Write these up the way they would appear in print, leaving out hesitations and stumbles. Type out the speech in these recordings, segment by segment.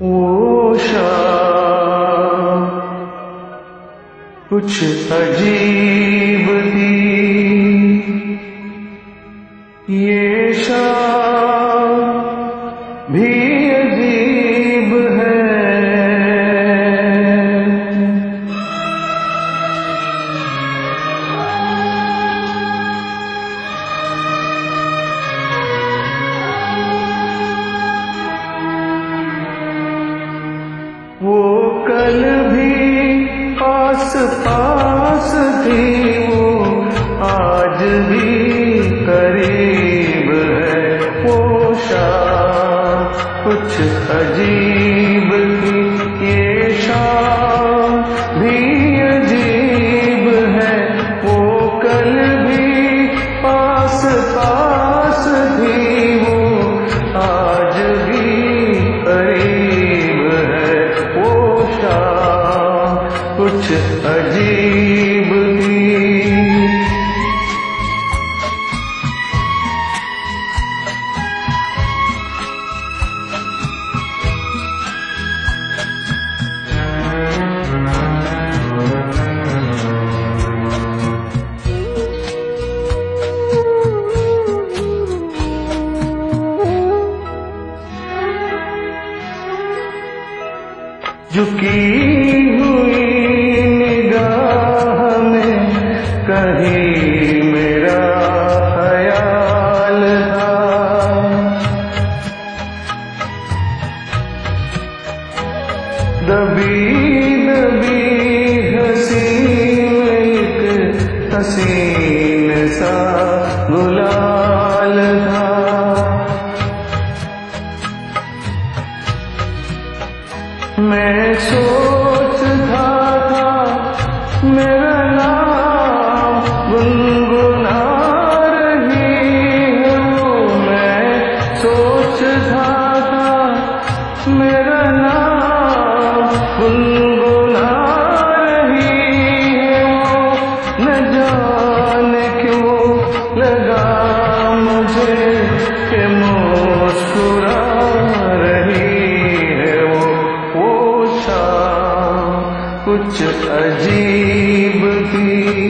वो शाम कुछ अजीब थी, ये शाम भी अजीब है। वो कल भी पास पास थी, वो आज भी करीब है। वो शाम कुछ अजीब थी, ये शाम भी अजीब है। वो कल भी पास पास थी, वो आज भी करीब है। वो शाम कुछ अजीब थी। झुकी हुई निगाह में कहीं मेरा ख्याल था। दबी दबी हंसी में एक हसीन सा गुलाल था। मैं सोचता था मेरा नाम गुनगुना रही है वो। मैं सोचता था मेरा नाम गुनगुना रही है वो। न जाने क्यों लगा मुझे कि मुस्कुरा रही कुछ अजीब थी।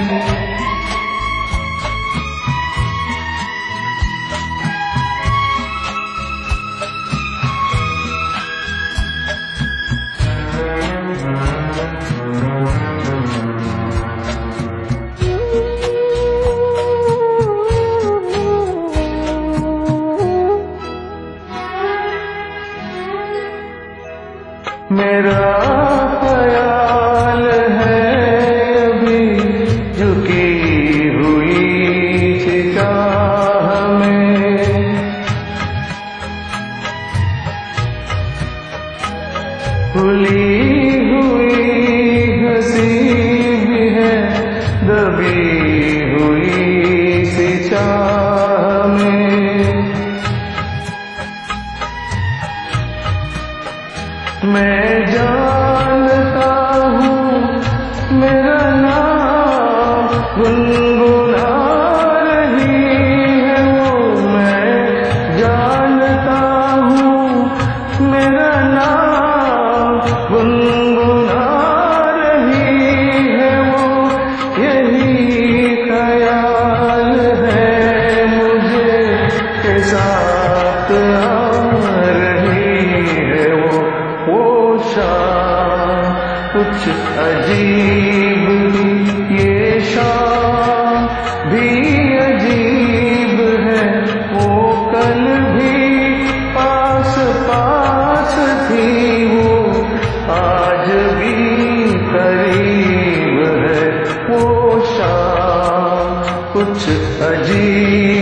मेरा ख्याल है अभी झुकी हुई चाह में। खुली हुई हंसी भी है दबी हुई सी चाह में। मैं जानता हूँ मेरा नाम गुनगुना रही है वो। मैं जानता हूँ मेरा नाम गुनगुना रही है वो। यही ख्याल है मुझे के साथ आ रही है वो। वो शाम कुछ अजीब थी, ये शाम भी अजीब है। वो कल भी पास पास थी, वो आज भी करीब है। वो शाम कुछ अजीब